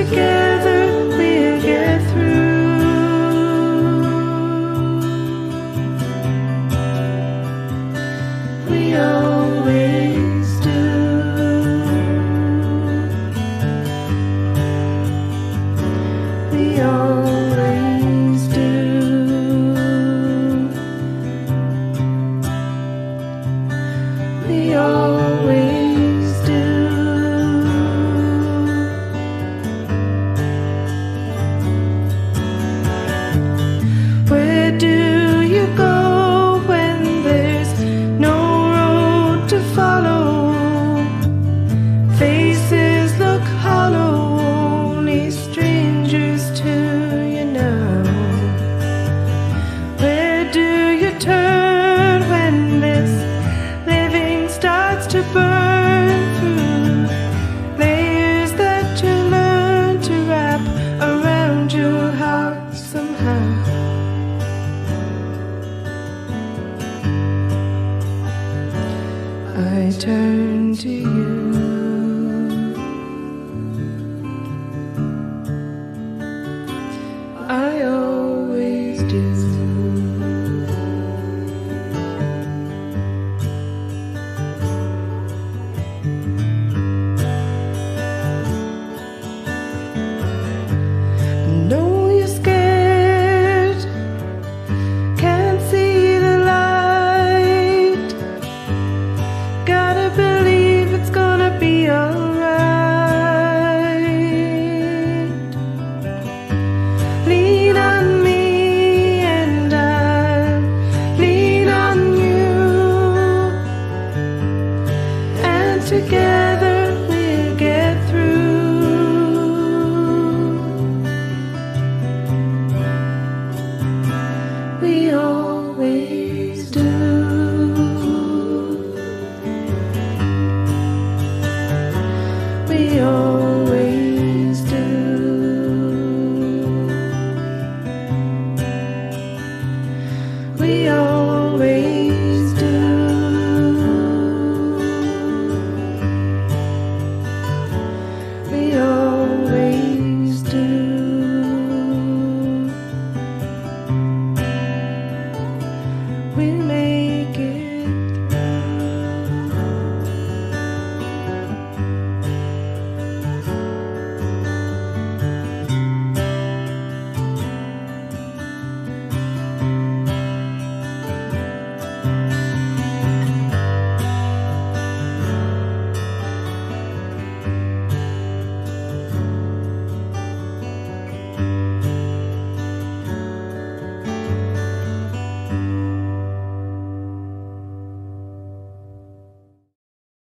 together we'll get through. We always do. We always do. We always do. Where do you go when there's no road to follow? Faces look hollow, only strangers to you now. Where do you turn when this living starts to burn through layers that you learn to wrap around your heart somehow? I turn to you. I always do. Know you're scared, can't see the light. Gotta believe it's gonna be alright. Lean on me and I'll lean on you, and together we'll get through. We always do. We always